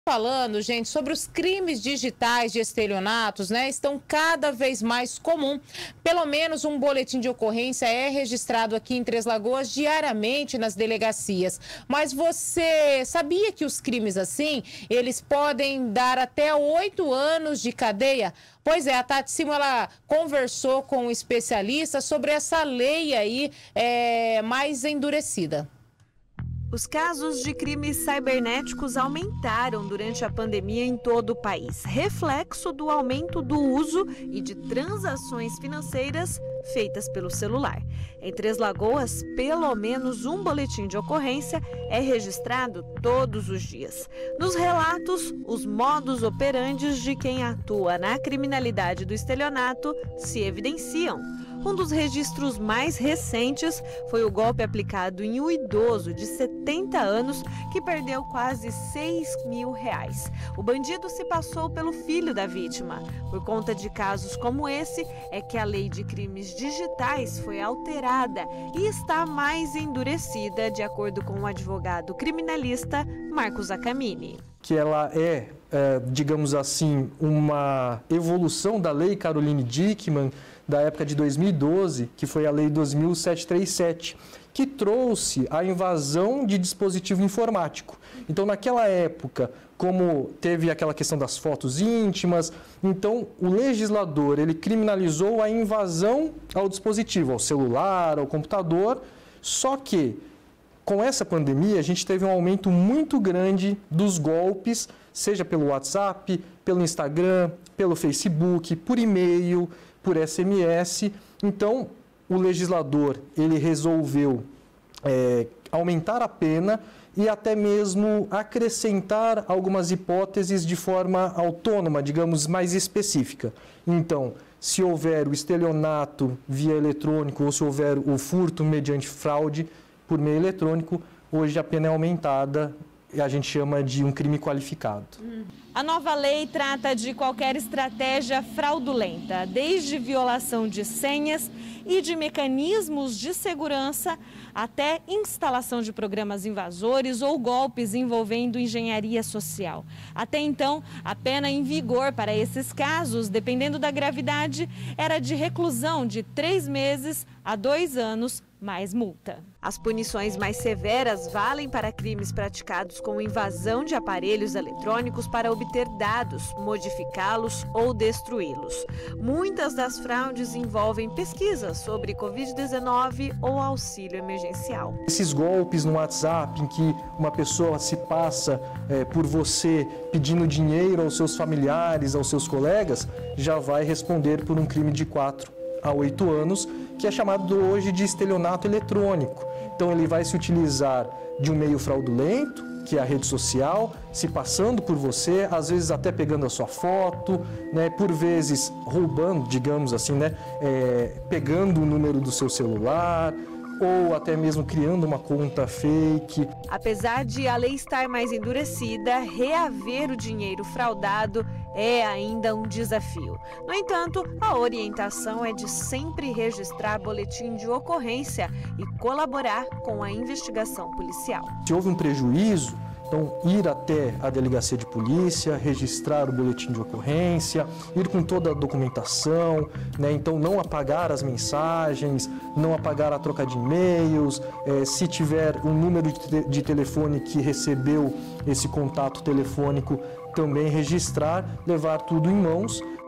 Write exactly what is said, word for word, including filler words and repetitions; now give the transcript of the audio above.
Falando, gente, sobre os crimes digitais de estelionatos, né, estão cada vez mais comum. Pelo menos um boletim de ocorrência é registrado aqui em Três Lagoas diariamente nas delegacias. Mas você sabia que os crimes assim, eles podem dar até oito anos de cadeia? Pois é, a Tati Simo, ela conversou com um especialista sobre essa lei aí é, mais endurecida. Os casos de crimes cibernéticos aumentaram durante a pandemia em todo o país, reflexo do aumento do uso e de transações financeiras feitas pelo celular. Em Três Lagoas, pelo menos um boletim de ocorrência é registrado todos os dias. Nos relatos, os modus operandes de quem atua na criminalidade do estelionato se evidenciam. Um dos registros mais recentes foi o golpe aplicado em um idoso de setenta anos que perdeu quase seis mil reais. O bandido se passou pelo filho da vítima. Por conta de casos como esse, é que a lei de crimes digitais foi alterada e está mais endurecida, de acordo com o advogado criminalista Marcos Acamini. Que ela é, é, digamos assim, uma evolução da lei Caroline Dickmann, da época de dois mil e doze, que foi a lei dois mil setecentos e trinta e sete, que trouxe a invasão de dispositivo informático. Então, naquela época, como teve aquela questão das fotos íntimas, então o legislador ele criminalizou a invasão ao dispositivo, ao celular, ao computador, só que com essa pandemia a gente teve um aumento muito grande dos golpes, seja pelo WhatsApp, pelo Instagram, pelo Facebook, por e-mail, por S M S. Então, o legislador ele resolveu é, aumentar a pena e até mesmo acrescentar algumas hipóteses de forma autônoma, digamos, mais específica. Então, se houver o estelionato via eletrônico ou se houver o furto mediante fraude por meio eletrônico, hoje a pena é aumentada e a gente chama de um crime qualificado. A nova lei trata de qualquer estratégia fraudulenta, desde violação de senhas e de mecanismos de segurança até instalação de programas invasores ou golpes envolvendo engenharia social. Até então, a pena em vigor para esses casos, dependendo da gravidade, era de reclusão de três meses a dois anos, mais multa. As punições mais severas valem para crimes praticados com invasão de aparelhos eletrônicos para obter dados, modificá-los ou destruí-los. Muitas das fraudes envolvem pesquisas sobre covid dezenove ou auxílio emergencial. Esses golpes no WhatsApp em que uma pessoa se passa é, por você pedindo dinheiro aos seus familiares, aos seus colegas, já vai responder por um crime de quatro a oito anos, que é chamado hoje de estelionato eletrônico. Então ele vai se utilizar de um meio fraudulento, que é a rede social, se passando por você, às vezes até pegando a sua foto, né, por vezes roubando, digamos assim, né, é, pegando o número do seu celular, ou até mesmo criando uma conta fake. Apesar de a lei estar mais endurecida, reaver o dinheiro fraudado é ainda um desafio. No entanto, a orientação é de sempre registrar boletim de ocorrência e colaborar com a investigação policial. Se houve um prejuízo, então ir até a delegacia de polícia, registrar o boletim de ocorrência, ir com toda a documentação, né? Então não apagar as mensagens, não apagar a troca de e-mails, eh, se tiver um número de, te de telefone que recebeu esse contato telefônico, também registrar, levar tudo em mãos